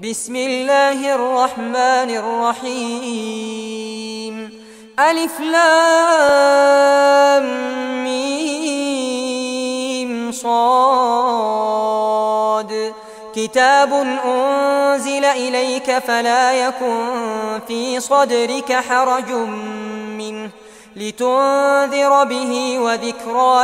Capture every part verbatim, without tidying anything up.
بسم الله الرحمن الرحيم ألف لام ميم صاد كتاب أنزل إليك فلا يكن في صدرك حرج منه لتنذر به وذكرى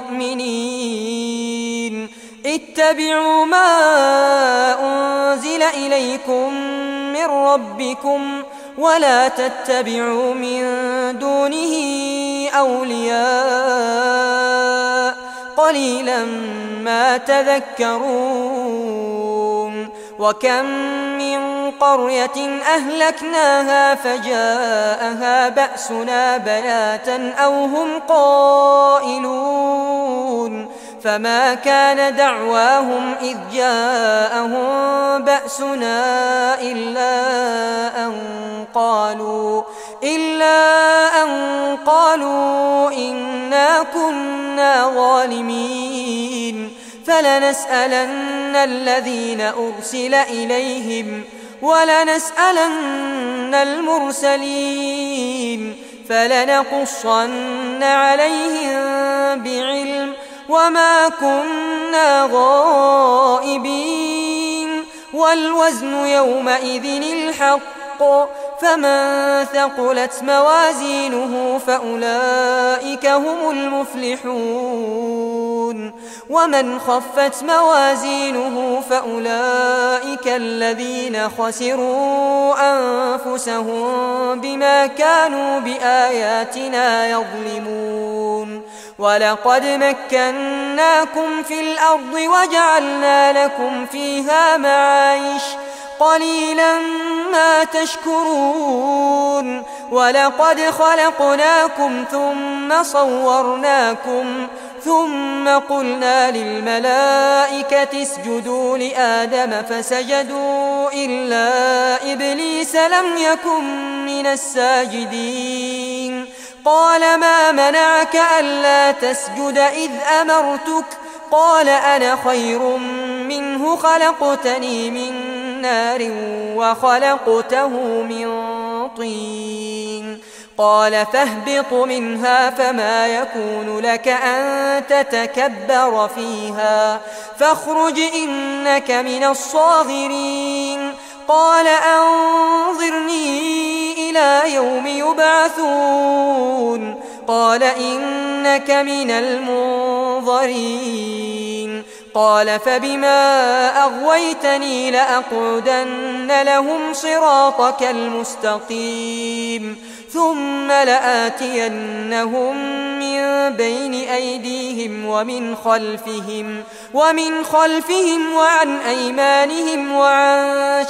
للمؤمنين اتبعوا ما أنزل إليكم من ربكم ولا تتبعوا من دونه أولياء قليلا ما تذكرون وكم من قرية أهلكناها فجاءها بأسنا بياتا أو هم قائلون فما كان دعواهم إذ جاءهم بأسنا إلا أن قالوا إلا أن قالوا إنا كنا ظالمين فلنسألن الذين أرسل إليهم ولنسألن المرسلين فلنقصن عليهم بعلم وما كنا غائبين والوزن يومئذ الحق فمن ثقلت موازينه فأولئك هم المفلحون ومن خفت موازينه فأولئك الذين خسروا أنفسهم بما كانوا بآياتنا يظلمون ولقد مكناكم في الأرض وجعلنا لكم فيها معايش قليلا ما تشكرون ولقد خلقناكم ثم صورناكم ثم قلنا للملائكة اسجدوا لآدم فسجدوا إلا إبليس لم يكن من الساجدين قال ما منعك ألا تسجد إذ أمرتك قال أنا خير منه خلقتني من نار وخلقته من طين قال فاهبط منها فما يكون لك أن تتكبر فيها فاخرج إنك من الصاغرين قال أنظرني إلى يوم يبعثون قال إنك من المنظرين قال فبما أغويتني لأقعدن لهم صراطك المستقيم ثم لآتينهم من بين أيديهم ومن خلفهم ومن خلفهم وعن أيمانهم وعن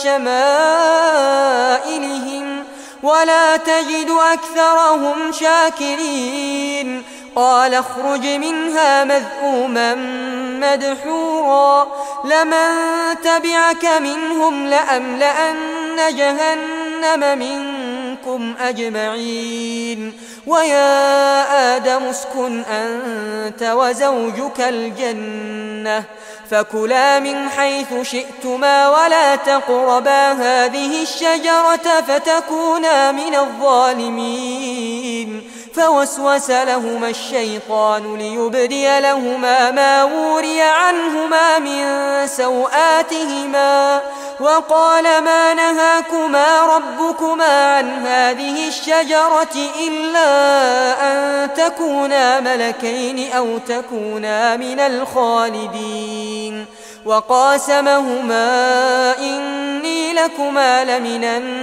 شمائلهم ولا تجد أكثرهم شاكرين قال اخرج منها مذءوما مدحورا لمن تبعك منهم لأملأن جهنم منكم أجمعين ويا آدم اسكن أنت وزوجك الجنة فكلا من حيث شئتما ولا تقربا هذه الشجرة فتكونا من الظالمين فوسوس لهما الشيطان ليبدي لهما ما وري عنهما من سوآتهما وقال ما نهاكما ربكما عن هذه الشجرة إلا أن تكونا ملكين أو تكونا من الخالدين وقاسمهما إني لكما لمن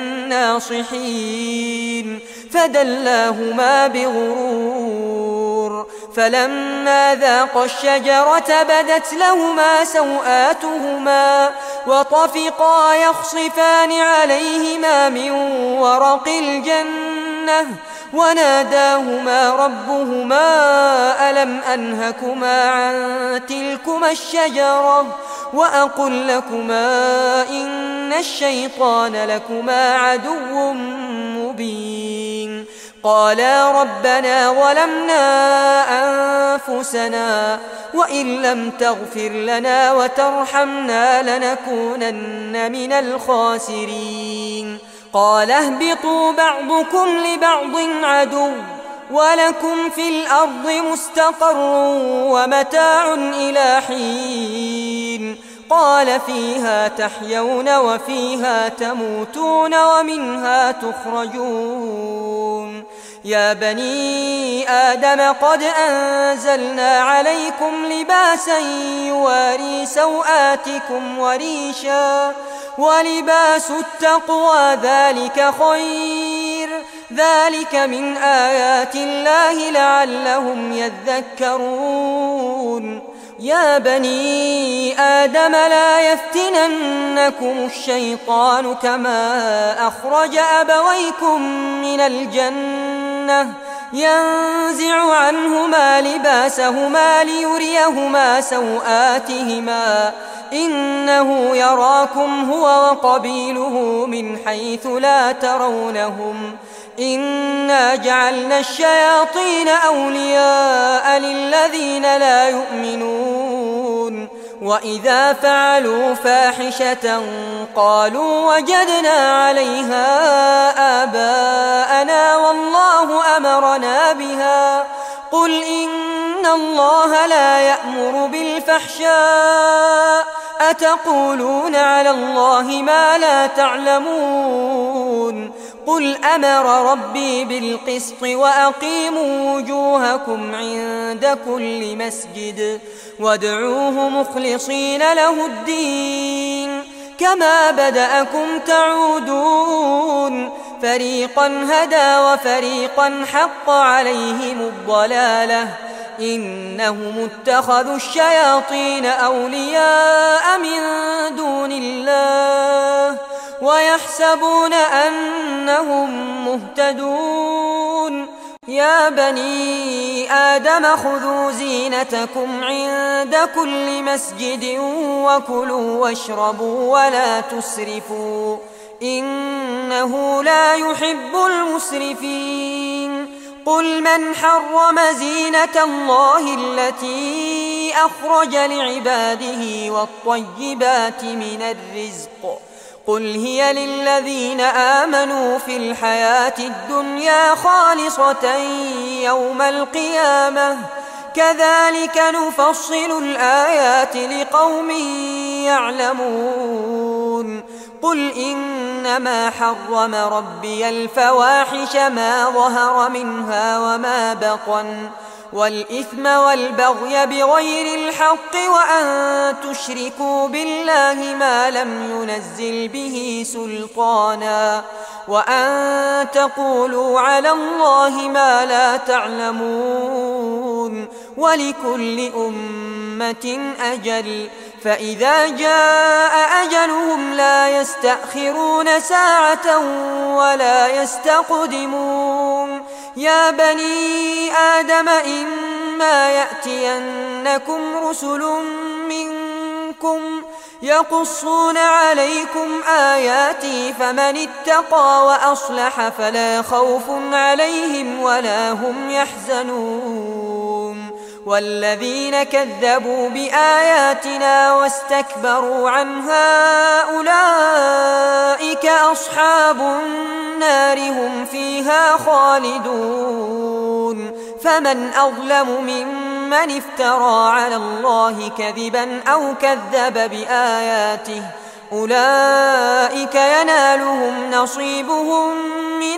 الناصحين فدلاهما بغرور فلما ذاقا الشجرة بدت لهما سوآتهما وطفقا يخصفان عليهما من ورق الجنة وناداهما ربهما ألم أنهكما عن تلكما الشجرة وأقل لكما إن الشيطان لكما عدو مبين قالا ربنا ظلمنا أنفسنا وإن لم تغفر لنا وترحمنا لنكونن من الخاسرين قال اهبطوا بعضكم لبعض عدو ولكم في الأرض مستقر ومتاع إلى حين قال فيها تحيون وفيها تموتون ومنها تخرجون يا بني آدم قد أنزلنا عليكم لباسا يواري سوآتكم وريشا ولباس التقوى ذلك خير ذلك من آيات الله لعلهم يذكرون يا بني آدم لا يفتننكم الشيطان كما أخرج أبويكم من الجنة ينزع عنهما لباسهما ليريهما سوآتهما إنه يراكم هو وقبيله من حيث لا ترونهم إنا جعلنا الشياطين أولياء للذين لا يؤمنون وإذا فعلوا فاحشة قالوا وجدنا عليها آباءنا والله أمرنا بها قل إن الله لا يأمر بالفحشاء أتقولون على الله ما لا تعلمون قل أمر ربي بالقسط وأقيموا وجوهكم عند كل مسجد وادعوه مخلصين له الدين كما بدأكم تعودون فريقا هدى وفريقا حق عليهم الضلالة إنهم اتخذوا الشياطين أولياء من دون الله ويحسبون أنهم مهتدون يا بني آدم خذوا زينتكم عند كل مسجد وكلوا واشربوا ولا تسرفوا إنه لا يحب المسرفين قل من حرم زينة الله التي أخرج لعباده والطيبات من الرزق قل هي للذين آمنوا في الحياة الدنيا خالصة يوم القيامة كذلك نفصل الآيات لقوم يعلمون قل إنما حرم ربي الفواحش ما ظهر منها وما بطن والإثم والبغي بغير الحق وأن تشركوا بالله ما لم ينزل به سلطانا وأن تقولوا على الله ما لا تعلمون ولكل أمة أجل فإذا جاء أجلهم لا يستأخرون ساعة ولا يستقدمون يا بني آدم إما يأتينكم رسل منكم يقصون عليكم آياتي فمن اتقى وأصلح فلا خوف عليهم ولا هم يحزنون والذين كذبوا بآياتنا واستكبروا عنها أولئك أصحاب النار هم فيها خالدون فمن أظلم ممن افترى على الله كذبا أو كذب بآياته أولئك ينالهم نصيبهم من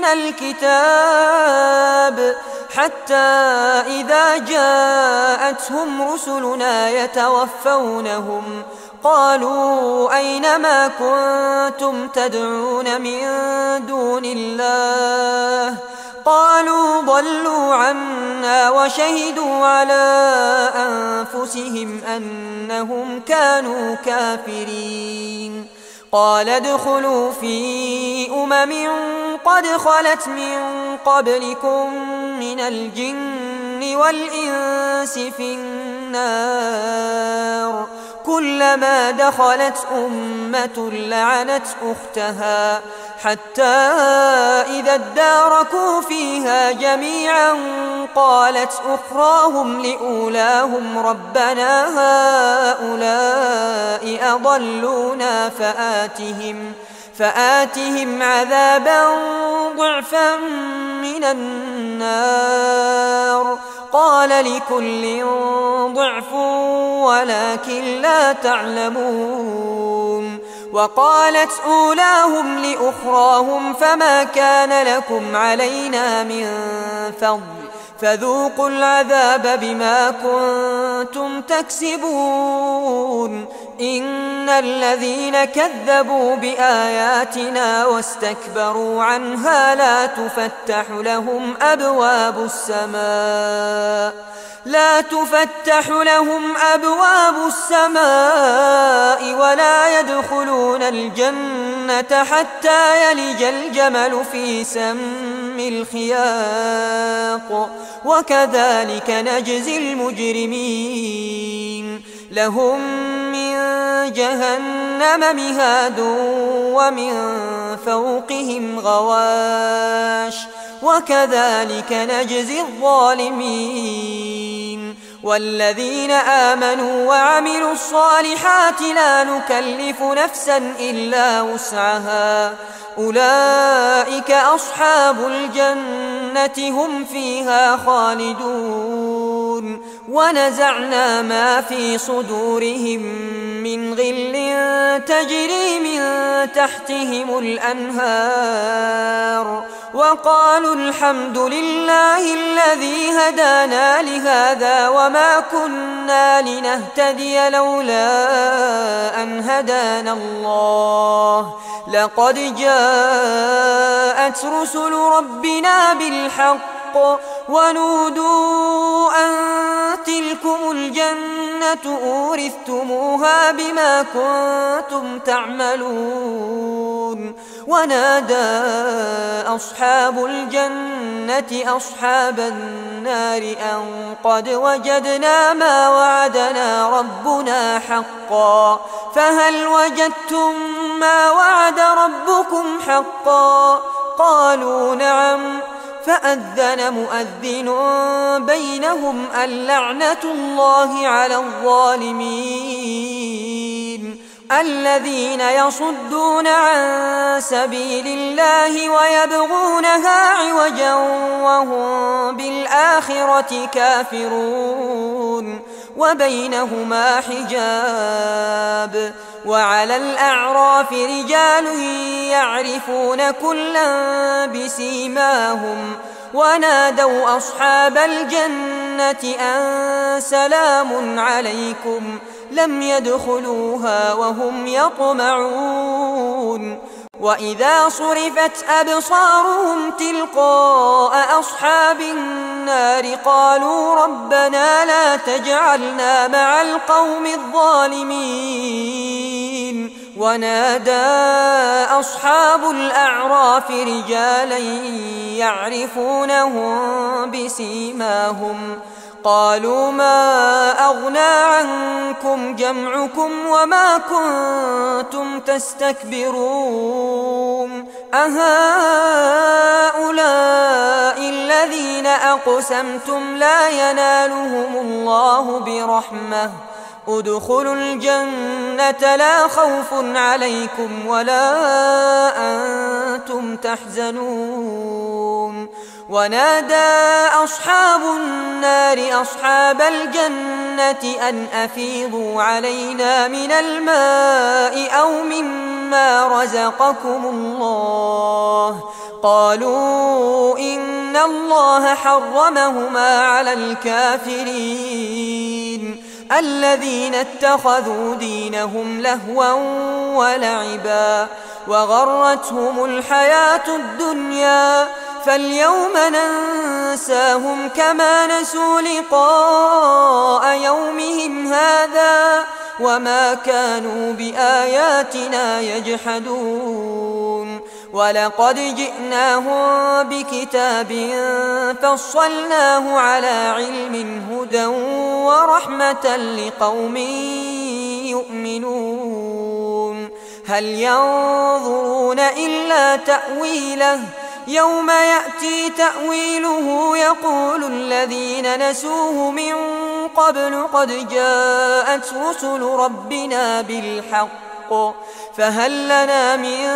الكتاب حتى إذا جاءتهم رسلنا يتوفونهم قالوا أين ما كنتم تدعون من دون الله قالوا ضلوا عنا وشهدوا على أنفسهم أنهم كانوا كافرين قال ادخلوا في أمم قد خلت من قبلكم من الجن والإنس في النار كلما دخلت أمة لعنت أختها حتى إذا اداركوا فيها جميعا قالت أخراهم لأولاهم ربنا هؤلاء أضلونا فآتهم فآتهم عذابا ضعفا من النار قال لكل ضعف ولكن لا تعلمون وقالت أولاهم لأخراهم فما كان لكم علينا من فضل فذوقوا العذاب بما كنتم تكسبون إن الذين كذبوا بآياتنا واستكبروا عنها لا تفتح لهم أبواب السماء لا تفتح لهم أبواب السماء ولا يدخلون الجنة حتى يلج الجمل في سم الخياط وكذلك نجزي المجرمين لهم من جهنم مهاد ومن فوقهم غواش وكذلك نجزي الظالمين والذين آمنوا وعملوا الصالحات لا نكلف نفسا إلا وسعها أولئك أصحاب الجنة هم فيها خالدون ونزعنا ما في صدورهم من غل تجري من تحتهم الأنهار وقالوا الحمد لله الذي هدانا لهذا وما كنا لنهتدي لولا أن هدانا الله لقد جاءت رسل ربنا بالحق ونودوا أن تلكم الجنة أورثتموها بما كنتم تعملون ونادى أصحاب الجنة أصحاب النار أن قد وجدنا ما وعدنا ربنا حقا فهل وجدتم ما وعد ربكم حقا قالوا نعم فأذن مؤذن بينهم اللعنة الله على الظالمين الذين يصدون عن سبيل الله ويبغونها عوجا وهم بالآخرة كافرون وبينهما حجاب وعلى الأعراف رجال يعرفون كلا بسيماهم ونادوا أصحاب الجنة أن سلام عليكم لم يدخلوها وهم يطمعون وإذا صرفت أبصارهم تلقاء أصحاب النار قالوا ربنا لا تجعلنا مع القوم الظالمين ونادى أصحاب الأعراف رجالا يعرفونهم بسيماهم قالوا ما أغنى عنكم جمعكم وما كنتم تستكبرون أهؤلاء الذين أقسمتم لا ينالهم الله برحمة ادخلوا الجنة لا خوف عليكم ولا أنتم تحزنون ونادى أصحاب النار أصحاب الجنة أن أفيضوا علينا من الماء أو مما رزقكم الله قالوا إن الله حرمهما على الكافرين الذين اتخذوا دينهم لهوا ولعبا وغرتهم الحياة الدنيا فاليوم ننساهم كما نسوا لقاء يومهم هذا وما كانوا بآياتنا يجحدون ولقد جئناهم بكتاب فصلناه على علم هدى ورحمة لقوم يؤمنون هل ينظرون إلا تأويله يوم يأتي تأويله يقول الذين نسوه من قبل قد جاءت رسل ربنا بالحق فهل لنا من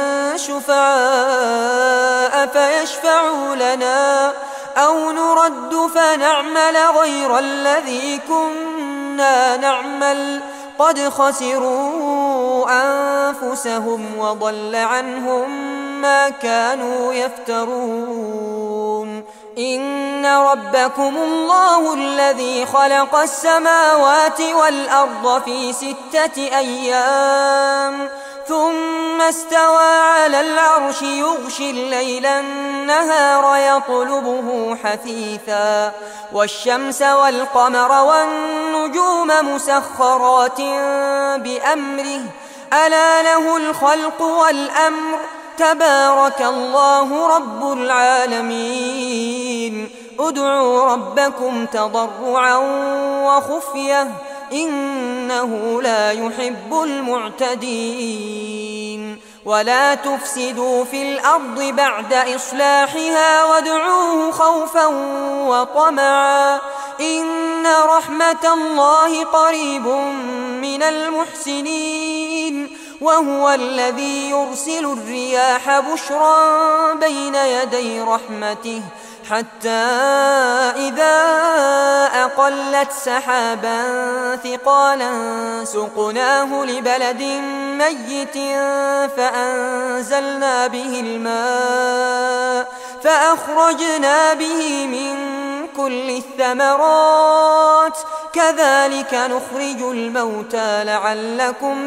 شفعاء فيشفعوا لنا أو نرد فنعمل غير الذي كنا نعمل قد خسروا أنفسهم وضل عنهم ما كانوا يفترون إن ربكم الله الذي خلق السماوات والأرض في ستة أيام ثم استوى على العرش يغشي الليل النهار يطلبه حثيثا والشمس والقمر والنجوم مسخرات بأمره ألا له الخلق والأمر تبارك الله رب العالمين ادعوا ربكم تضرعا وخفية إنه لا يحب المعتدين ولا تفسدوا في الأرض بعد إصلاحها وادعوه خوفا وطمعا إن رحمة الله قريب من المحسنين وهو الذي يرسل الرياح بشرا بين يدي رحمته حتى إذا أقلت سحابا ثقالا سقناه لبلد ميت فأنزلنا به الماء فأخرجنا به من كل الثمرات كذلك نخرج الموتى لعلكم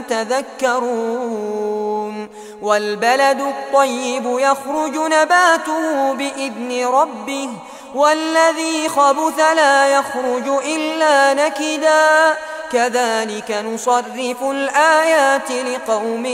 تذكرون والبلد الطيب يخرج نباته بإذن ربه والذي خبث لا يخرج إلا نكدا كذلك نصرف الآيات لقوم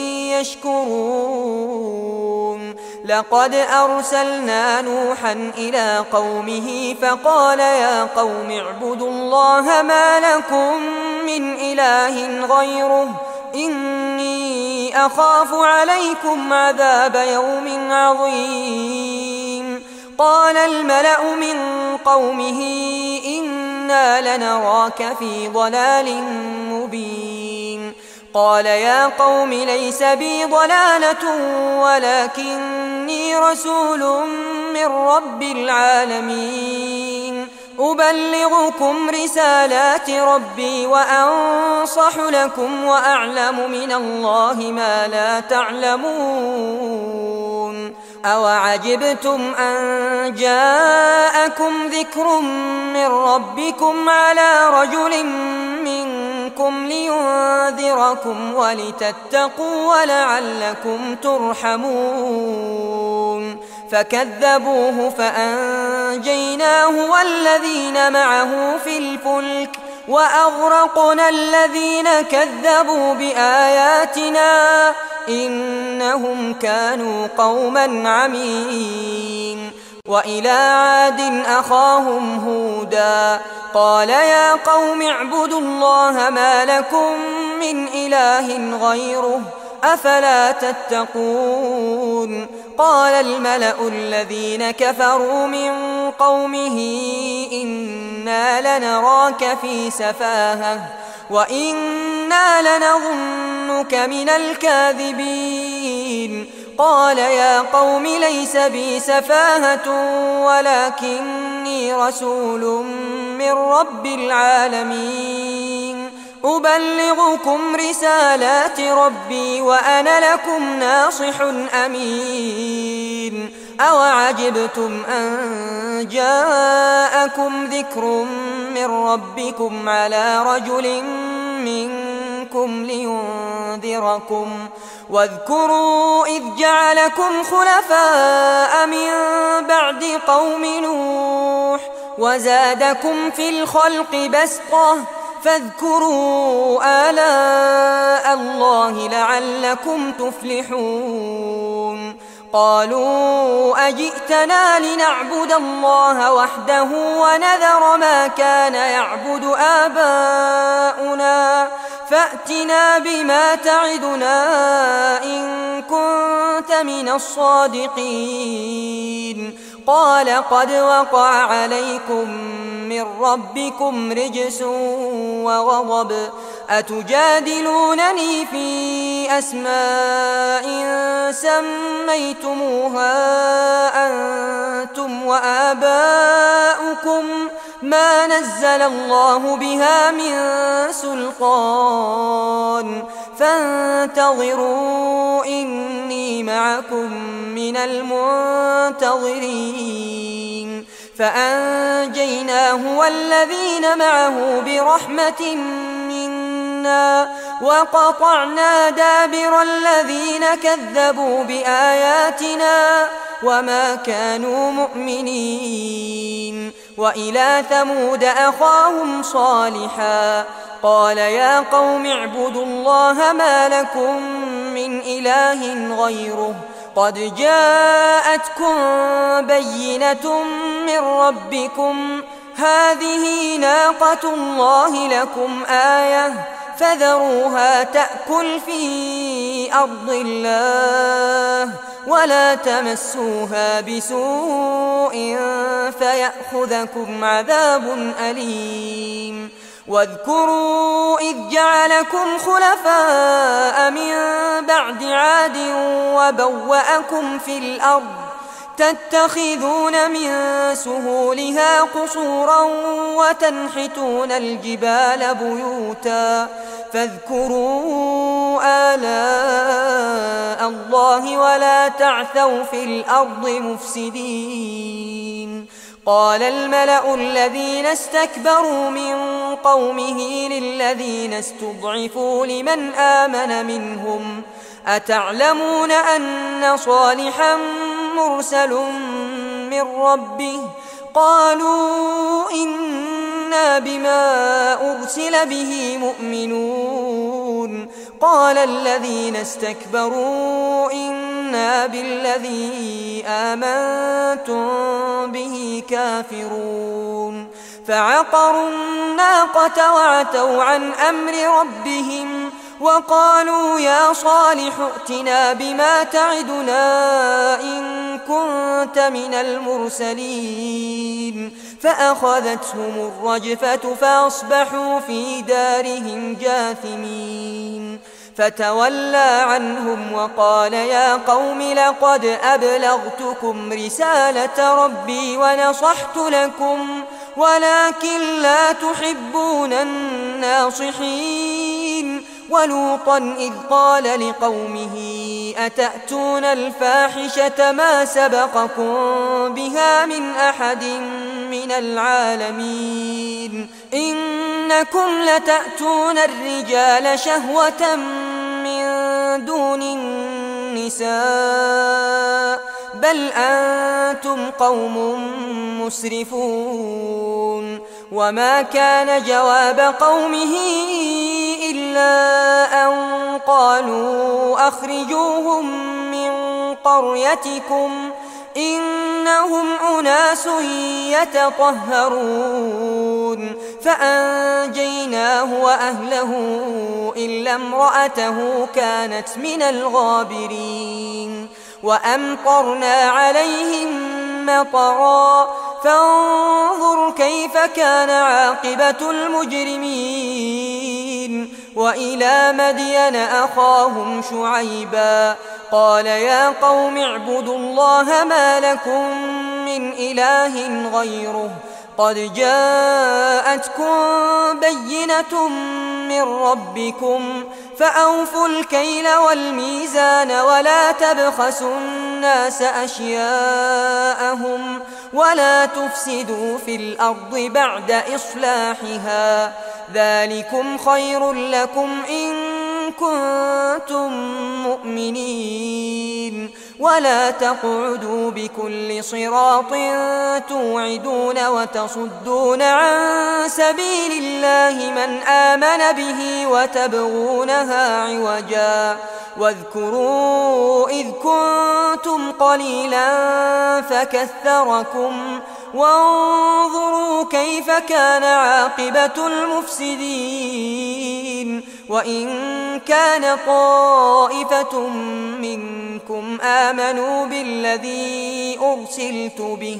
يشكرون لقد أرسلنا نوحا إلى قومه فقال يا قوم اعبدوا الله ما لكم من إله غيره إني أخاف عليكم عذاب يوم عظيم قال الملأ من قومه إنا لنراك في ضلال مبين قال يا قوم ليس بي ضلالة ولكني رسول من رب العالمين أبلغكم رسالات ربي وأنصح لكم وأعلم من الله ما لا تعلمون أوعجبتم أن جاءكم ذكر من ربكم على رجل منكم لينذركم ولتتقوا ولعلكم ترحمون فكذبوه فأنجيناه والذين معه في الفلك وأغرقنا الذين كذبوا بآياتنا إنهم كانوا قوما عمين وإلى عاد أخاهم هودا قال يا قوم اعبدوا الله ما لكم من إله غيره أفلا تتقون قال الملأ الذين كفروا من قومه إنا لنراك في سفاهة وإنا لنظنك من الكاذبين قال يا قوم ليس بي سفاهة ولكني رسول من رب العالمين أبلغكم رسالات ربي وأنا لكم ناصح أمين أوعجبتم أن جاءكم ذكر من ربكم على رجل منكم لينذركم واذكروا إذ جعلكم خلفاء من بعد قوم نوح وزادكم في الخلق بسطة فاذكروا آلاء الله لعلكم تفلحون قالوا أجئتنا لنعبد الله وحده ونذر ما كان يعبد آباؤنا فأتنا بما تعدنا إن كنت من الصادقين قال قد وقع عليكم من ربكم رجس وغضب أتجادلونني في أسماء سميتموها أنتم وآباؤكم ما نزل الله بها من سلطان فانتظروا إني معكم من المنتظرين فأنجيناه والذين معه برحمة منا وقطعنا دابر الذين كذبوا بآياتنا وما كانوا مؤمنين وإلى ثمود أخاهم صالحا قال يا قوم اعبدوا الله ما لكم من إله غيره قد جاءتكم بينة من ربكم هذه ناقة الله لكم آية فذروها تأكل في أرض الله ولا تمسوها بسوء فيأخذكم عذاب أليم واذكروا إذ جعلكم خلفاء من بعد عاد وبوأكم في الأرض تتخذون من سهولها قصورا وتنحتون الجبال بيوتا فاذكروا آلاء الله ولا تعثوا في الأرض مفسدين قال الملأ الذين استكبروا من قومه للذين استضعفوا لمن آمن منهم أتعلمون أن صالحا مرسل من ربه قالوا إنا بما أرسل به مؤمنون قال الذين استكبروا إنا بالذي آمنتم به كافرون فعقروا الناقة وعتوا عن أمر ربهم وقالوا يا صالح ائتنا بما تعدنا إن كنت من المرسلين فأخذتهم الرجفة فأصبحوا في دارهم جاثمين فتولى عنهم وقال يا قوم لقد أبلغتكم رسالة ربي ونصحت لكم ولكن لا تحبون الناصحين ولوطا إذ قال لقومه أتأتون الفاحشة ما سبقكم بها من أحد من العالمين إنكم لتأتون الرجال شهوة من دون النساء بل أنتم قوم مسرفون وما كان جواب قومه إلا أن قالوا أخرجوهم من قريتكم إنهم أناس يتطهرون فأنجيناه وأهله إلا امرأته كانت من الغابرين وأمطرنا عليهم مطرا فانظر كيف كان عاقبة المجرمين وإلى مدين أخاهم شعيبا قال يا قوم اعبدوا الله ما لكم من إله غيره قد جاءتكم بينة من ربكم فأوفوا الكيل والميزان ولا تبخسوا الناس أشياءهم ولا تفسدوا في الأرض بعد إصلاحها ذلكم خير لكم إن كنتم مؤمنين ولا تقعدوا بكل صراط توعدون وتصدون عن سبيل الله من آمن به وتبغونها عوجا واذكروا إذ كنتم قليلا فكثركم وانظروا كيف كان عاقبة المفسدين وإن كان طائفة منكم آمنوا بالذي أرسلت به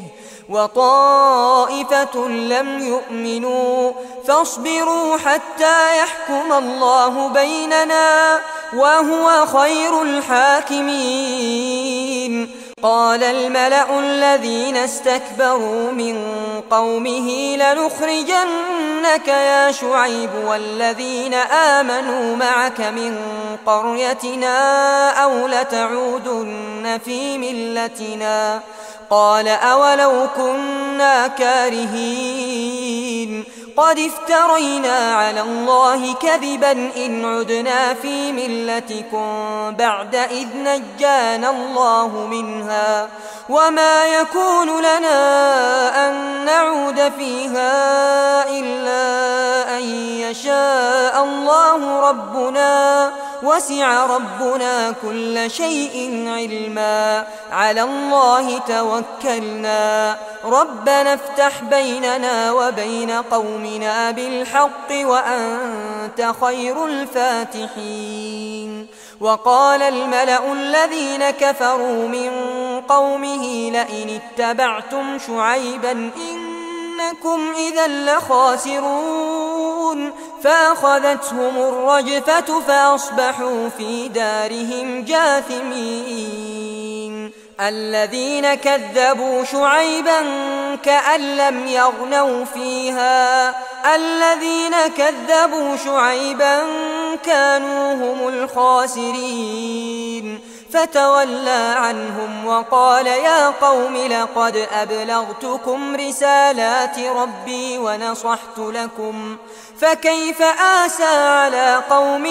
وطائفة لم يؤمنوا فاصبروا حتى يحكم الله بيننا وهو خير الحاكمين. قال الملأ الذين استكبروا من قومه لنخرجنك يا شعيب والذين آمنوا معك من قريتنا أو لتعودن في ملتنا قال أولو كنا كارهين قد افترينا على الله كذبا إن عدنا في ملتكم بعد إذ نجانا الله منها وما يكون لنا أن نعود فيها إلا أن يشاء الله ربنا وسع ربنا كل شيء علما على الله توكلنا ربنا افتح بيننا وبين قومنا بالحق وأنت خير الفاتحين. وقال الملأ الذين كفروا من قومه لئن اتبعتم شعيبا إنكم إذا لخاسرون فأخذتهم الرجفة فأصبحوا في دارهم جاثمين. الذين كذبوا شعيبا كأن لم يغنوا فيها الذين كذبوا شعيبا كانوا هم الخاسرين فتولى عنهم وقال يا قوم لقد أبلغتكم رسالات ربي ونصحت لكم فكيف آسى على قوم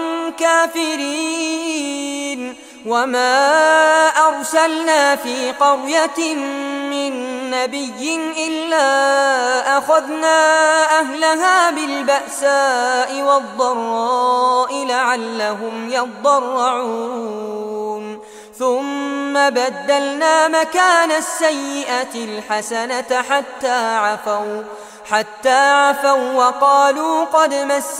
كافرين. وما أرسلنا في قرية من نبي إلا أخذنا أهلها بالبأساء والضراء لعلهم يضرعون ثم بدلنا مكان السيئة الحسنة حتى عفوا حتى عفوا وقالوا قد مس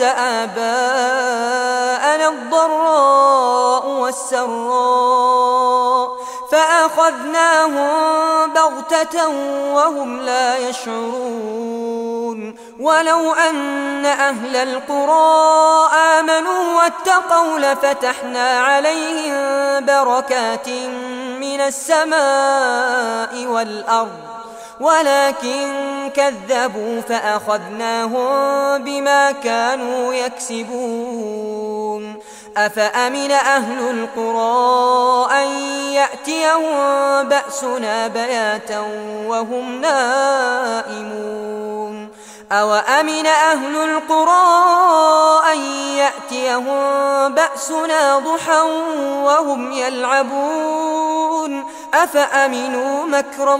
آباءنا الضراء والسراء فأخذناهم بغتة وهم لا يشعرون. ولو أن أهل القرى آمنوا واتقوا لفتحنا عليهم بركات من السماء والأرض ولكن كذبوا فأخذناهم بما كانوا يكسبون. أفأمن أهل القرى أن يأتيهم بأسنا بياتا وهم نائمون أوأمن أهل القرى أن يأتيهم بأسنا ضحى وهم يلعبون أفأمنوا مكر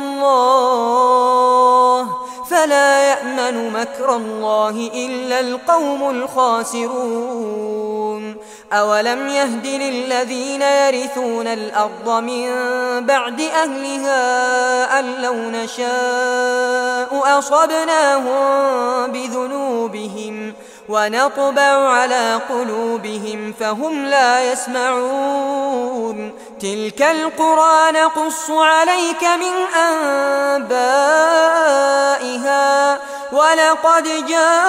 الله فلا يأمن مكر الله إلا القوم الخاسرون. أولم يهد للذين يرثون الأرض من بعد أهلها أن لو نشاء أصبناهم بذنوبهم ونطبع على قلوبهم فهم لا يسمعون. تلك القرى نقص عليك من أنبائها ولقد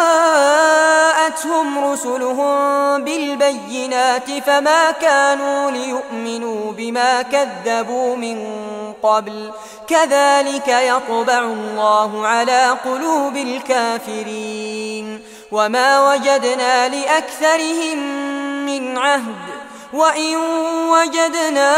جاءتهم رسلهم بالبينات فما كانوا ليؤمنوا بما كذبوا من قبل كذلك يطبع الله على قلوب الكافرين. وما وجدنا لأكثرهم من عهد وإن وجدنا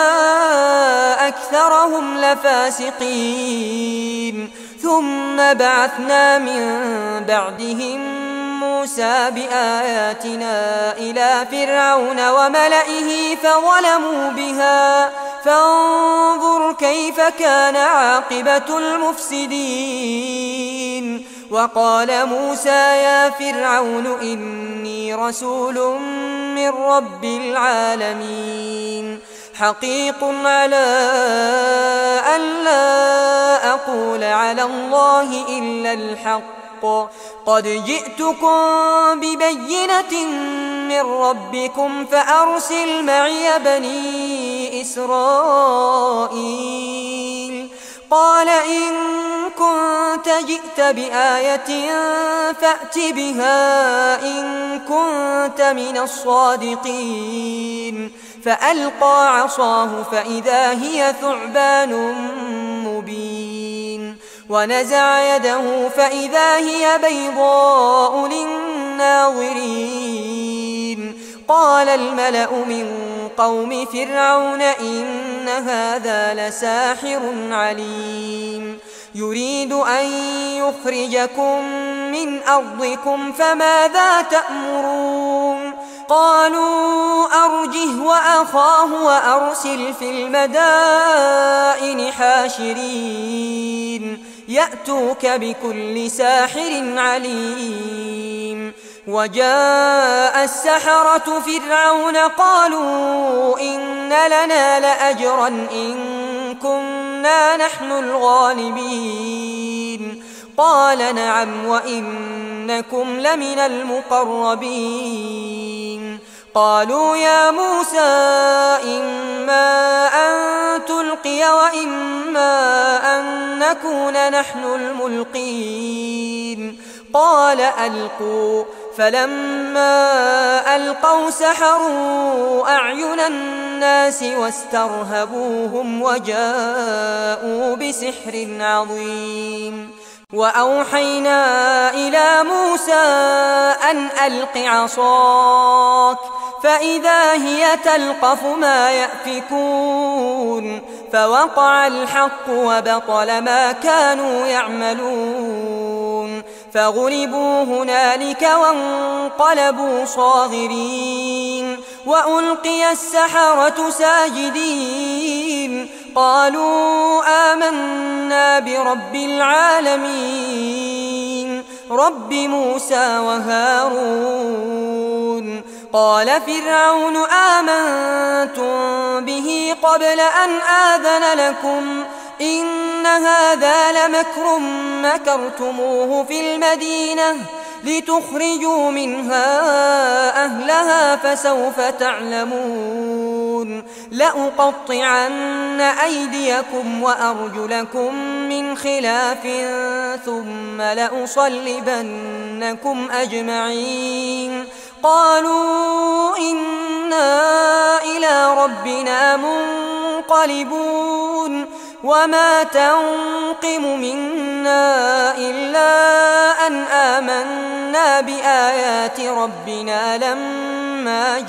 أكثرهم لفاسقين. ثم بعثنا من بعدهم موسى بآياتنا إلى فرعون وملئه فظلموا بها فانظر كيف كان عاقبة المفسدين. وقال موسى يا فرعون إني رسول من رب العالمين حقيق على أن لا أقول على الله إلا الحق بالحق قد جئتكم ببينة من ربكم فأرسل معي بني إسرائيل. قال إن كنت جئت بآية فأت بها إن كنت من الصادقين. فألقى عصاه فإذا هي ثعبان مبين ونزع يده فإذا هي بيضاء للناظرين. قال الملأ من قوم فرعون إن هذا لساحر عليم يريد أن يخرجكم من أرضكم فماذا تأمرون؟ قالوا أرجه وأخاه وأرسل في المدائن حاشرين يأتوك بكل ساحر عليم. وجاء السحرة فرعون قالوا إن لنا لأجرا إن كنا نحن الغالبين. قال نعم وإنكم لمن المقربين. قالوا يا موسى إما أن تلقي وإما أن نكون نحن الملقين. قال ألقوا. فلما ألقوا سحروا أعين الناس واسترهبوهم وجاءوا بسحر عظيم. وأوحينا إلى موسى أن ألق عصاك فإذا هي تلقف ما يأفكون. فوقع الحق وبطل ما كانوا يعملون فغلبوا هنالك وانقلبوا صاغرين. وألقي السحرة ساجدين قالوا آمنا برب العالمين رب موسى وهارون. قال فرعون آمنتم به قبل أن آذن لكم إن هذا لمكر مكرتموه في المدينة لتخرجوا منها أهلها فسوف تعلمون. لأقطعن أيديكم وأرجلكم من خلاف ثم لأصلبنكم أجمعين. قالوا إنا إلى ربنا منقلبون وما تنقم منا إلا أن آمنا بآيات ربنا لما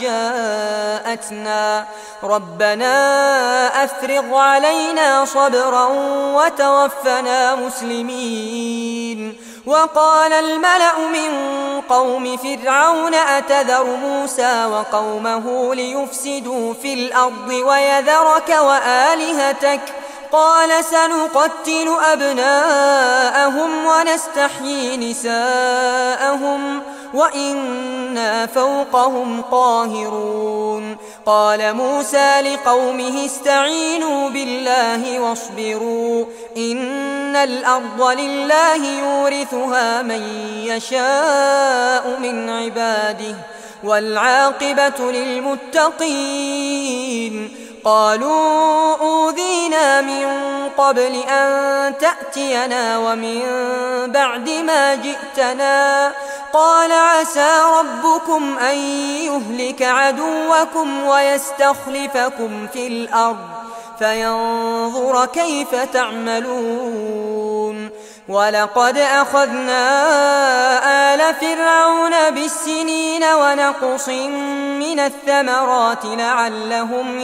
جاءتنا ربنا أفرغ علينا صبرا وتوفنا مسلمين. وقال الملأ من قوم فرعون أتذر موسى وقومه ليفسدوا في الأرض ويذرك وآلهتك قال سنقتل أبناءهم ونستحيي نساءهم وإنا فوقهم قاهرون. قال موسى لقومه استعينوا بالله واصبروا إن الأرض لله يورثها من يشاء من عباده والعاقبة للمتقين. قالوا أوذينا من قبل أن تأتينا ومن بعد ما جئتنا قال عسى ربكم أن يهلك عدوكم ويستخلفكم في الأرض فينظر كيف تعملون. ولقد أخذنا آل فرعون بالسنين ونقص من الثمرات لعلهم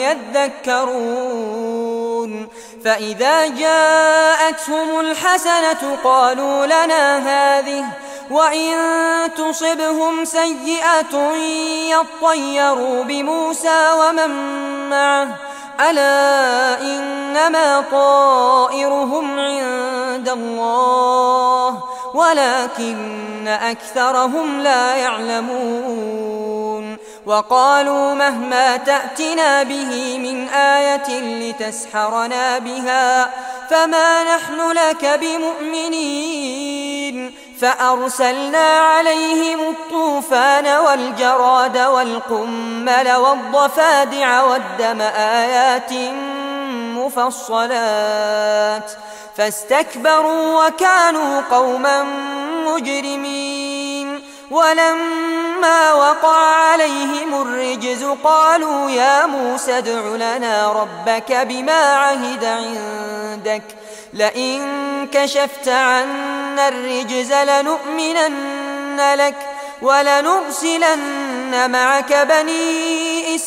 يذكرون. فإذا جاءتهم الحسنة قالوا لنا هذه وإن تصبهم سيئة يطيروا بموسى ومن معه ألا إنما طائرهم عند الله ولكن أكثرهم لا يعلمون. وقالوا مهما تأتنا به من آية لتسحرنا بها فما نحن لك بمؤمنين. فأرسلنا عليهم الطوفان والجراد والقمل والضفادع والدم آيات مفصلات فاستكبروا وكانوا قوما مجرمين. ولما وقع عليهم الرجز قالوا يا موسى ادع لنا ربك بما عهد عندك لئن كشفت عنا الرجز لنؤمنن لك ولنرسلن معك بني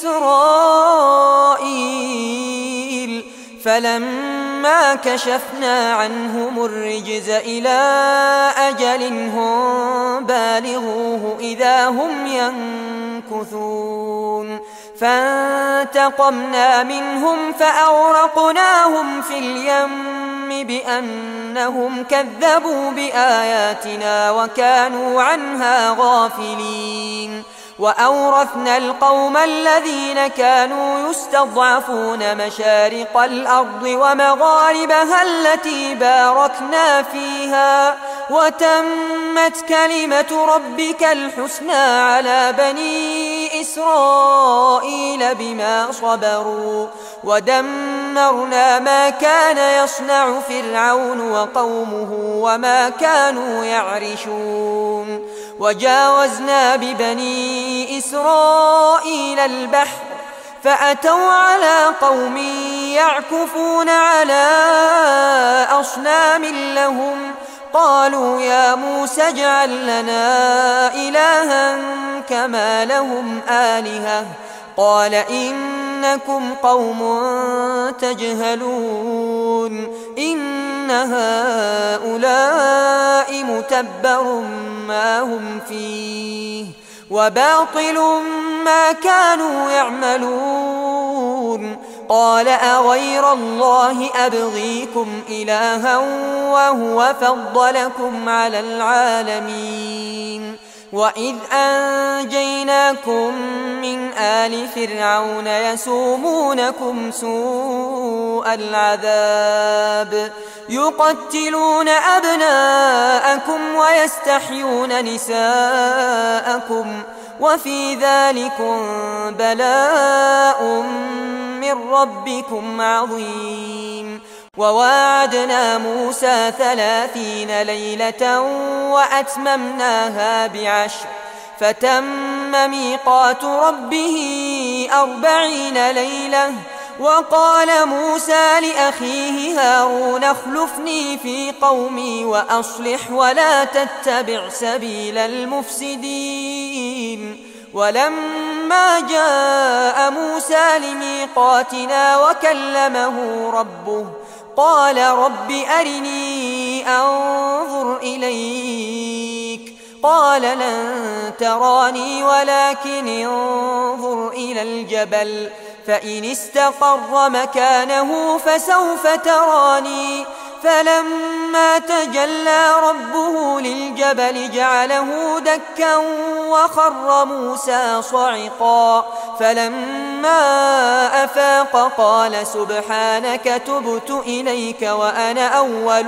إسرائيل. فلما كشفنا عنهم الرجز إلى أجل هم بالغوه إذا هم ينكثون فانتقمنا منهم فأغرقناهم في اليم بأنهم كذبوا بآياتنا وكانوا عنها غافلين. وأورثنا القوم الذين كانوا يستضعفون مشارق الأرض ومغاربها التي باركنا فيها وتمت كلمة ربك الحسنى على بني إسرائيل بما صبروا ودمرنا ما كان يصنع فرعون وقومه وما كانوا يعرشون. وجاوزنا ببني إسرائيل البحر فأتوا على قوم يعكفون على أصنام لهم قالوا يا موسى اجعل لنا إلها كما لهم آلهة قال إنكم قوم تجهلون إن هؤلاء متبر ما هم فيه وباطل ما كانوا يعملون. قال أغير الله أبغيكم إلها وهو فضلكم على العالمين وإذ أنجيناكم من آل فرعون يسومونكم سوء العذاب يقتلون أبناءكم ويستحيون نساءكم وفي ذلكم بلاء من ربكم عظيم. وواعدنا موسى ثلاثين ليلة وأتممناها بعشر فتم ميقات ربه أربعين ليلة. وقال موسى لأخيه هارون اخلفني في قومي وأصلح ولا تتبع سبيل المفسدين. ولما جاء موسى لميقاتنا وكلمه ربه قال رب أرني أنظر إليك قال لن تراني ولكن انظر إلى الجبل فإن استقر مكانه فسوف تراني. فلما تجلى ربه للجبل جعله دكا وخر موسى صعقا فلما أفاق قال سبحانك تبت إليك وأنا أول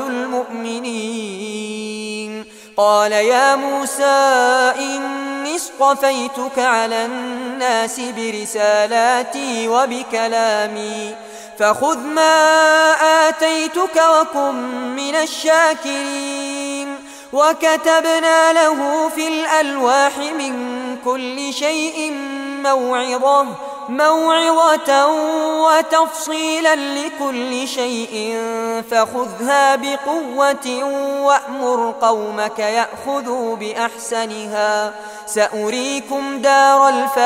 المؤمنين. قال يا موسى إني اصطفيتك على الناس برسالاتي وبكلامي فخذ ما آتيتك وكن من الشاكرين. وكتبنا له في الألواح من كل شيء موعظة موعظة وتفصيلا لكل شيء فخذها بقوة وأمر قومك يأخذوا بأحسنها سأريكم دار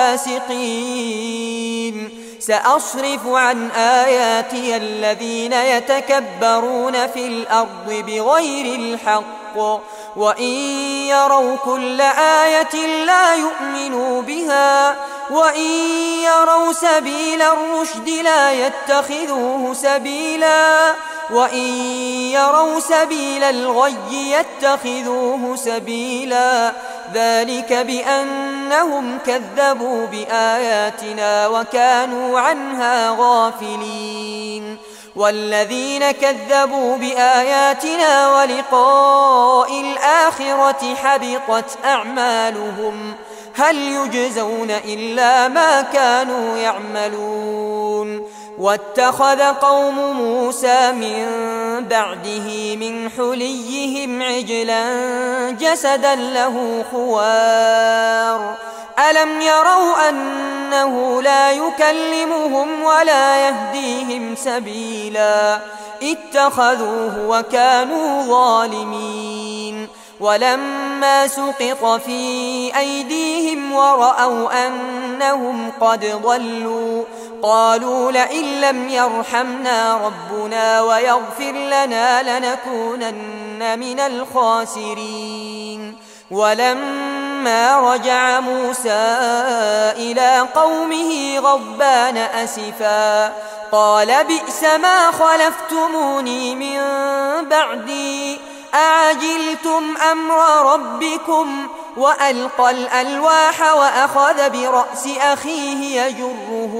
الفاسقين. سأصرف عن آياتي الذين يتكبرون في الأرض بغير الحق وإن يروا كل آية لا يؤمنوا بها وإن يروا سبيل الرشد لا يتخذوه سبيلا وإن يروا سبيل الغي يتخذوه سبيلا ذلك بأنهم كذبوا بآياتنا وكانوا عنها غافلين. والذين كذبوا بآياتنا ولقاء الآخرة حبطت أعمالهم هل يجزون إلا ما كانوا يعملون واتخذ قوم موسى من بعده من حليهم عجلا جسدا له خوار ألم يروا أنه لا يكلمهم ولا يهديهم سبيلا اتخذوه وكانوا ظالمين ولما سقط في أيديهم ورأوا أنهم قد ضلوا قالوا لئن لم يرحمنا ربنا ويغفر لنا لنكونن من الخاسرين ولما رجع موسى إلى قومه غضبان أسفا قال بئس ما خلفتموني من بعدي أعجلتم أمر ربكم وألقى الألواح وأخذ برأس أخيه يجره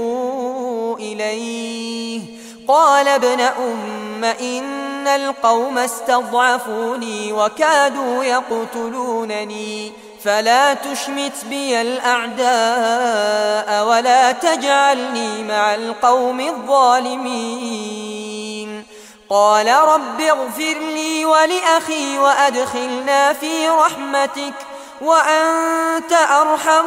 إليه قال ابن أم إن القوم استضعفوني وكادوا يقتلونني فلا تشمت بي الأعداء ولا تجعلني مع القوم الظالمين قال رب اغفر لي ولأخي وأدخلنا في رحمتك وأنت أرحم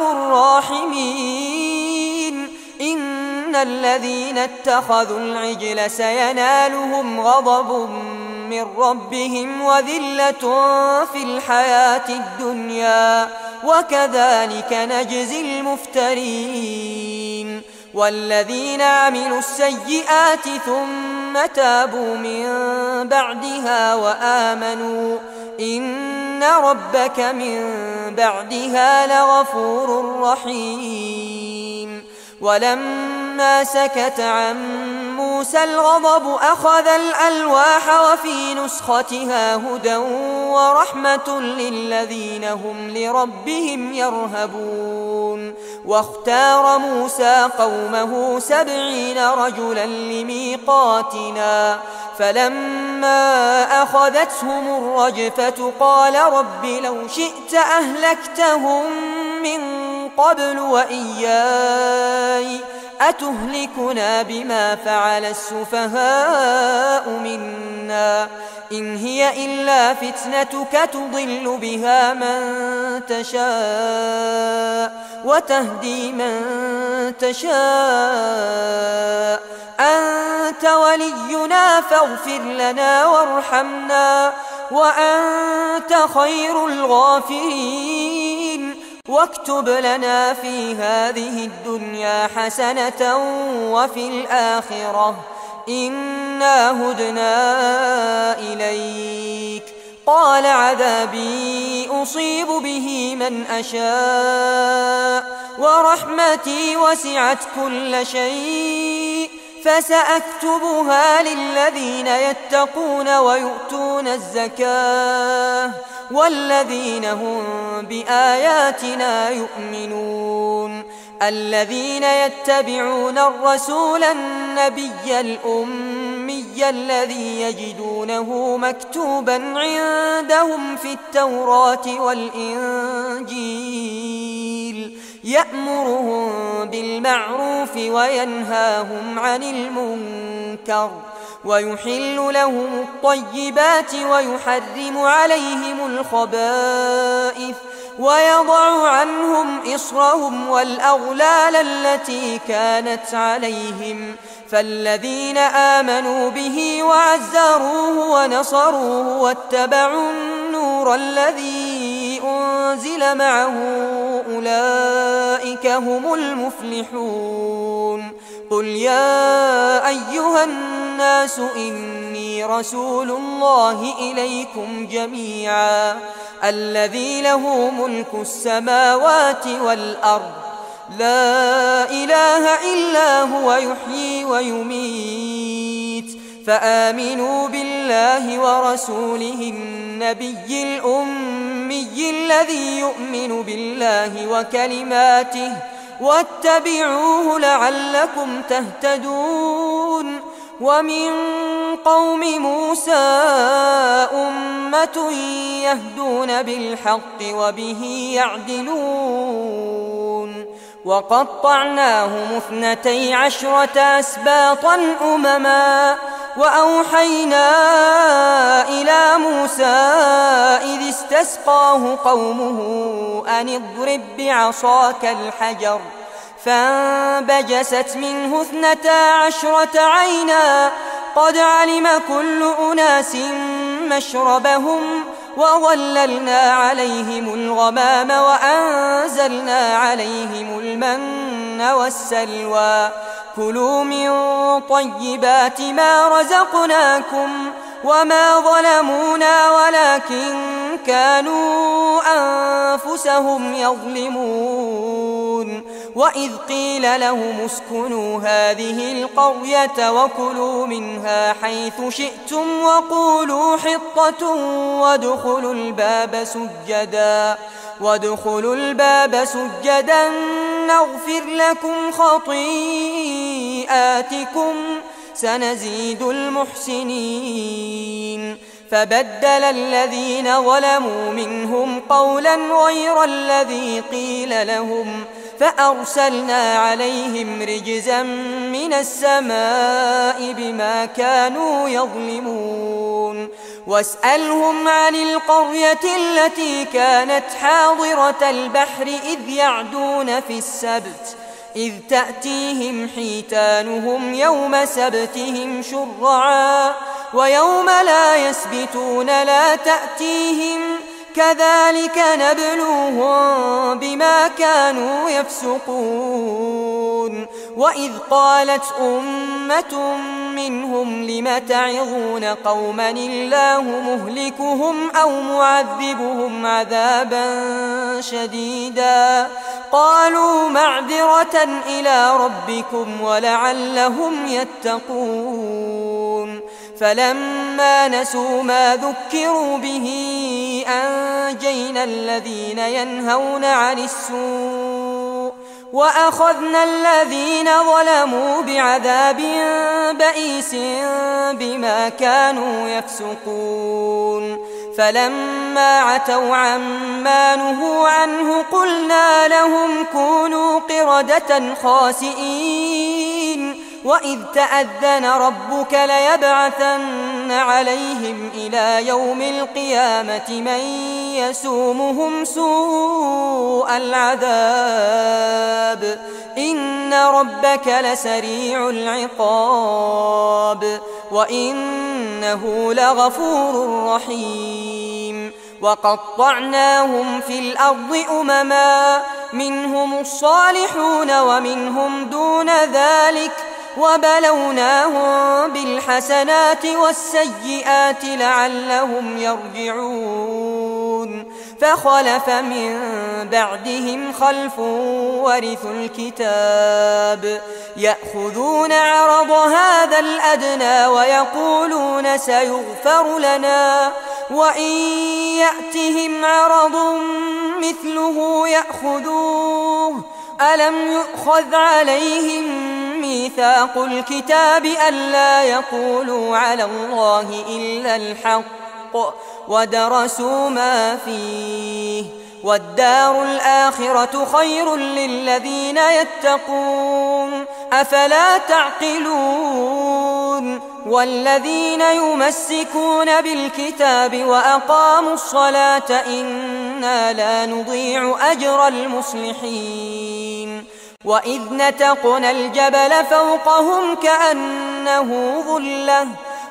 الراحمين إن الذين اتخذوا العجل سينالهم غضب من ربهم وذلة في الحياة الدنيا وكذلك نجزي المفترين والذين عملوا السيئات ثم تابوا من بعدها وآمنوا إن ربك من بعدها لغفور رحيم ولما سكت عن موسى الغضب أخذ الألواح وفي نسختها هدى ورحمة للذين هم لربهم يرهبون واختار موسى قومه سبعين رجلا لميقاتنا فلما أخذتهم الرجفة قال رب لو شئت أهلكتهم من قبل وإياي أتهلكنا بما فعل السفهاء منا إن هي إلا فتنتك تضل بها من تشاء وتهدي من تشاء أنت ولينا فاغفر لنا وارحمنا وأنت خير الغافرين واكتب لنا في هذه الدنيا حسنة وفي الآخرة إنا هدنا إليك قال عذابي أصيب به من أشاء ورحمتي وسعت كل شيء فسأكتبها للذين يتقون ويؤتون الزكاة والذين هم بآياتنا يؤمنون الذين يتبعون الرسول النبي الأمي الذي يجدونه مكتوبا عندهم في التوراة والإنجيل يأمرهم بالمعروف وينهاهم عن المنكر ويحل لهم الطيبات ويحرم عليهم الخبائث ويضع عنهم إصرهم والأغلال التي كانت عليهم فالذين آمنوا به وعزروه ونصروه واتبعوا النور الذي أنزل معه أولئك هم المفلحون قل يا أيها الناس إني رسول الله إليكم جميعا الذي له ملك السماوات والأرض لا إله إلا هو يحيي ويميت فآمنوا بالله ورسوله النبي الأمي الذي يؤمن بالله وكلماته واتبعوه لعلكم تهتدون ومن قوم موسى أمة يهدون بالحق وبه يعدلون وقطعناهم اثنتي عشرة أسباطا أمما وأوحينا إلى موسى إذ استسقاه قومه أن اضرب بعصاك الحجر فانبجست منه اثنتا عشرة عينا قد علم كل أناس مشربهم وظللنا عليهم الغمام وأنزلنا عليهم المن والسلوى كلوا من طيبات ما رزقناكم وما ظلمونا ولكن كانوا أنفسهم يظلمون وإذ قيل لهم اسكنوا هذه القرية وكلوا منها حيث شئتم وقولوا حطة وادخلوا الباب سجدا وادخلوا الباب سجدا نغفر لكم خطيئاتكم سنزيد المحسنين فبدل الذين ظلموا منهم قولا غير الذي قيل لهم فأرسلنا عليهم رجزا من السماء بما كانوا يظلمون واسألهم عن القرية التي كانت حاضرة البحر إذ يعدون في السبت إذ تأتيهم حيتانهم يوم سبتهم شرعا ويوم لا يسبتون لا تأتيهم كذلك نبلوهم بما كانوا يفسقون وإذ قالت أمة منهم لم تعظون قوما الله مهلكهم أو معذبهم عذابا شديدا قالوا معذرة إلى ربكم ولعلهم يتقون فلما نسوا ما ذكروا به أنجينا الذين ينهون عن السوء وأخذنا الذين ظلموا بعذاب بئيس بما كانوا يفسقون فلما عتوا عما نهوا عنه قلنا لهم كونوا قردة خاسئين وإذ تأذن ربك ليبعثن عليهم إلى يوم القيامة من يسومهم سوء العذاب إن ربك لسريع العقاب وإنه لغفور رحيم وقطعناهم في الأرض أمما منهم الصالحون ومنهم دون ذلك وبلوناهم بالحسنات والسيئات لعلهم يرجعون فخلف من بعدهم خلف ورثوا الكتاب يأخذون عرض هذا الأدنى ويقولون سيغفر لنا وإن يأتهم عرض مثله يأخذوه ألم يؤخذ عليهم ميثاق الكتاب ألا يقولوا على الله إلا الحق ودرسوا ما فيه والدار الآخرة خير للذين يتقون أفلا تعقلون والذين يمسكون بالكتاب وأقاموا الصلاة إنا لا نضيع أجر المصلحين وإذ نتقنا الجبل فوقهم كأنه ظلة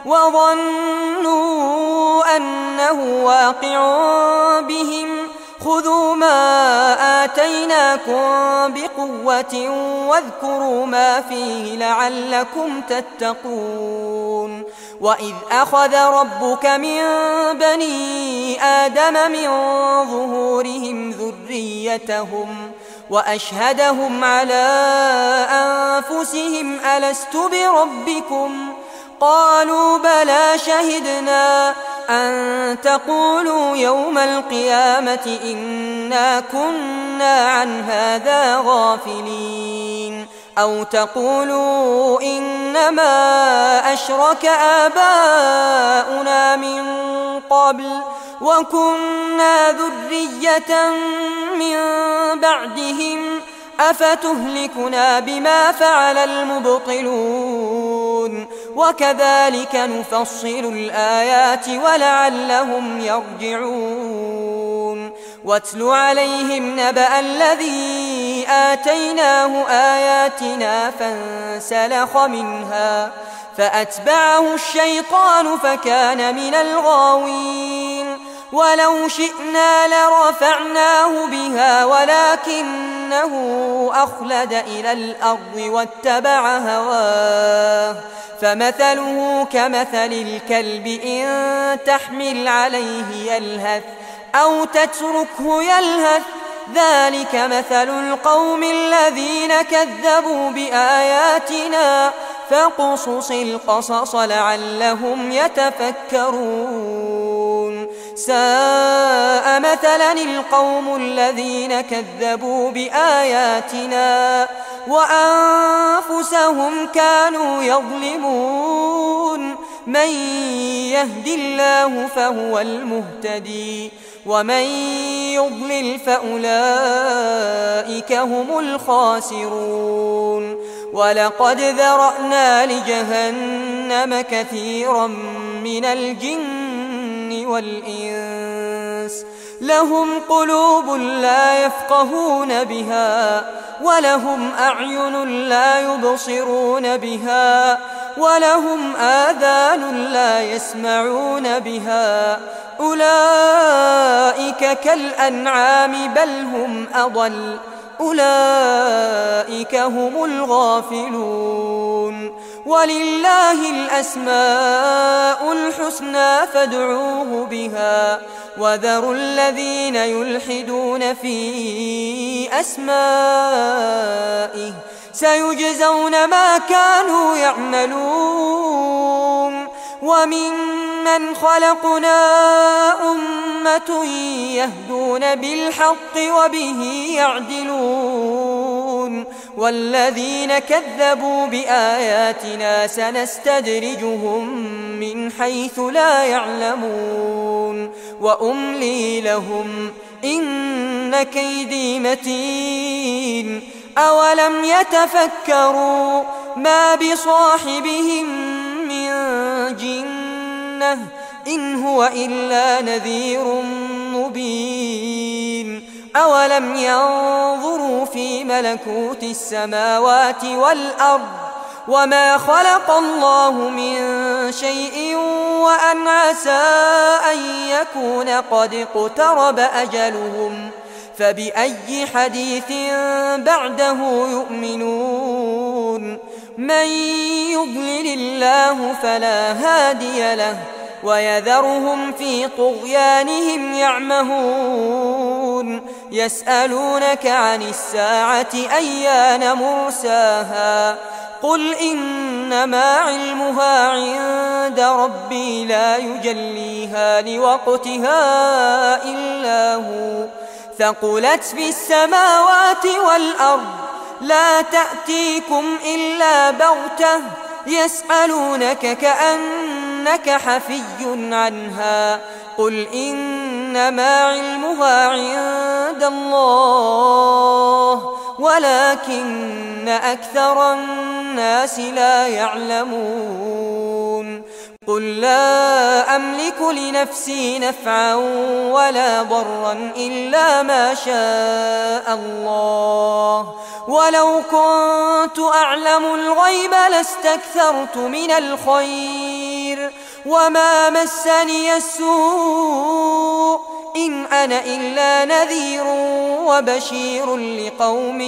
وظنوا أنه واقع بهم خذوا ما آتيناكم بقوة واذكروا ما فيه لعلكم تتقون وإذ أخذ ربك من بني آدم من ظهورهم ذريتهم وأشهدهم على أنفسهم ألست بربكم قالوا بلى شهدنا أن تقولوا يوم القيامة إنا كنا عن هذا غافلين أو تقولوا إنما أشرك آباؤنا من قبل وكنا ذرية من بعدهم أفتهلكنا بما فعل المبطلون وكذلك نفصل الآيات ولعلهم يرجعون واتل عليهم نبأ الذي آتيناه آياتنا فانسلخ منها فأتبعه الشيطان فكان من الغاوين ولو شئنا لرفعناه بها ولكنه أخلد إلى الأرض واتبع هواه فمثله كمثل الكلب إن تحمل عليه يلهث أو تتركه يلهث ذلك مثل القوم الذين كذبوا بآياتنا فاقصص القصص لعلهم يتفكرون ساء مثلا القوم الذين كذبوا بآياتنا وأنفسهم كانوا يظلمون من يهد الله فهو المهتدي ومن يضلل فأولئك هم الخاسرون ولقد ذرأنا لجهنم كثيرا من الجن والإنس لهم قلوب لا يفقهون بها ولهم أعين لا يبصرون بها ولهم آذان لا يسمعون بها أولئك كالأنعام بل هم أضل أولئك هم الغافلون ولله الأسماء الحسنى فادعوه بها وذروا الذين يلحدون في أسمائه سيجزون ما كانوا يعملون وممن خلقنا أمة يهدون بالحق وبه يعدلون والذين كذبوا بآياتنا سنستدرجهم من حيث لا يعلمون وأملي لهم إن كيدي متين أولم يتفكروا ما بصاحبهم من جنة إن هو إلا نذير مبين أولم ينظروا في ملكوت السماوات والأرض وما خلق الله من شيء وأن عسى أن يكون قد اقترب أجلهم فبأي حديث بعده يؤمنون من يضلل الله فلا هادي له ويذرهم في طغيانهم يعمهون يسألونك عن الساعة أيان مرساها قل إنما علمها عند ربي لا يجليها لوقتها إلا هو ثقلت في السماوات والأرض لا تأتيكم إلا بغتة يسألونك كأنك حفي عنها قل إنما علمها عند الله ولكن أكثر الناس لا يعلمون قل لا أملك لنفسي نفعا ولا ضرا إلا ما شاء الله ولو كنت أعلم الغيب لاستكثرت من الخير وما مسني السوء إن أنا إلا نذير وبشير لقوم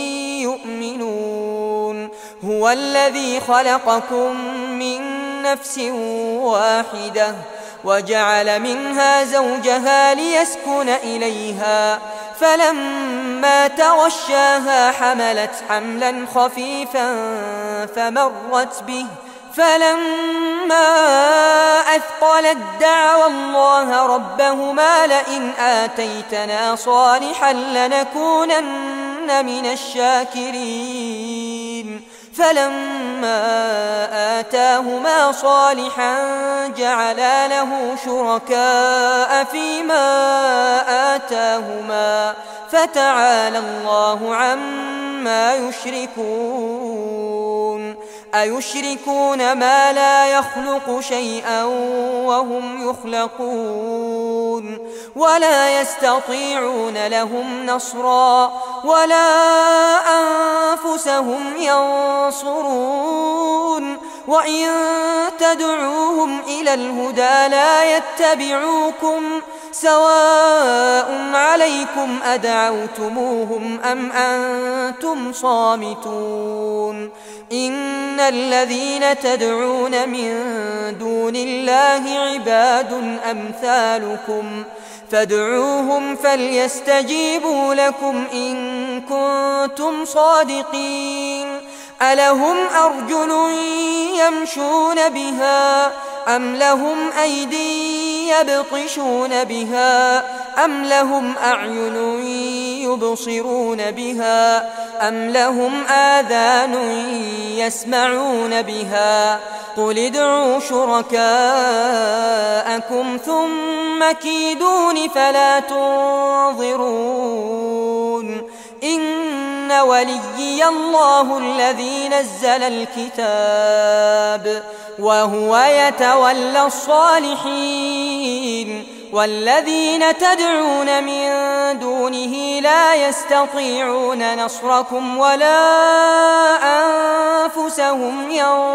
يؤمنون هو الذي خلقكم من نفس واحدة وجعل منها زوجها ليسكن إليها فلما تغشاها حملت حملا خفيفا فمرت به فلما أثقلت دعوا الله ربهما لئن آتيتنا صالحا لنكونن من الشاكرين فلما آتاهما صالحا جعلا له شركاء فيما آتاهما فتعالى الله عما يشركون أيشركون ما لا يخلق شيئا وهم يخلقون ولا يستطيعون لهم نصرا ولا أنفسهم ينصرون وإن تدعوهم إلى الهدى لا يتبعوكم سواء عليكم أدعوتموهم أم أنتم صامتون إن الذين تدعون من دون الله عباد أمثالكم فادعوهم فليستجيبوا لكم إن كنتم صادقين ألهم أرجل يمشون بها أم لهم أيدي يبطشون بها أم لهم أعين يبصرون بها أم لهم آذان يسمعون بها قل ادعوا شركاءكم ثم كيدون فلا تنظرون إن وليي الله الذي نزل الكتاب وهو يتولى الصالحين والذين تدعون من دونه لا يستطيعون نصركم ولا أنفسهم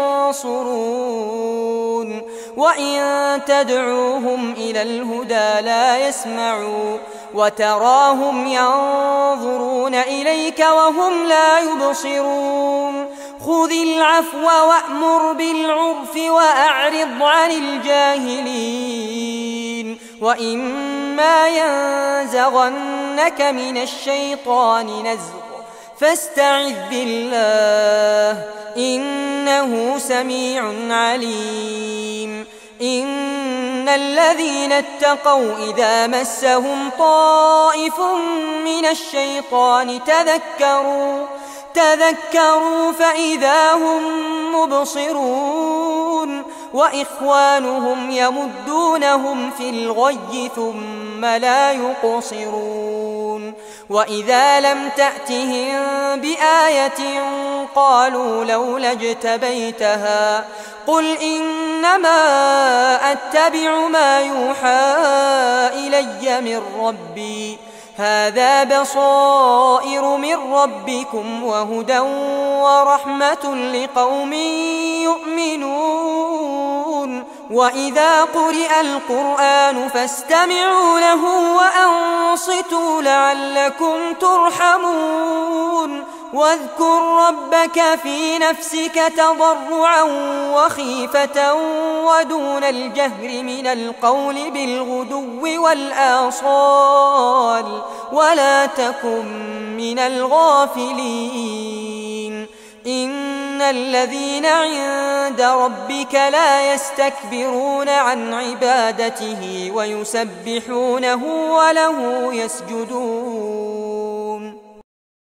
ينصرون وإن تدعوهم إلى الهدى لا يسمعوا وتراهم ينظرون إليك وهم لا يبصرون خذ العفو وأمر بالعرف وأعرض عن الجاهلين وإما ينزغنك من الشيطان نزغ فاستعذ بالله إنه سميع عليم إن الذين اتقوا إذا مسهم طائف من الشيطان تذكروا تذكروا فإذا هم مبصرون وإخوانهم يمدونهم في الغي ثم لا يقصرون وإذا لم تأتهم بآية قالوا لولا اجتبيتها قل إنما أتبع ما يوحى إلي من ربي هذا بصائر من ربكم وهدى ورحمة لقوم يؤمنون وإذا قرئ القرآن فاستمعوا له وأنصتوا لعلكم ترحمون واذكر ربك في نفسك تضرعا وخيفة ودون الجهر من القول بالغدو والآصال ولا تكن من الغافلين إن الذين عند ربك لا يستكبرون عن عبادته ويسبحونه وله يسجدون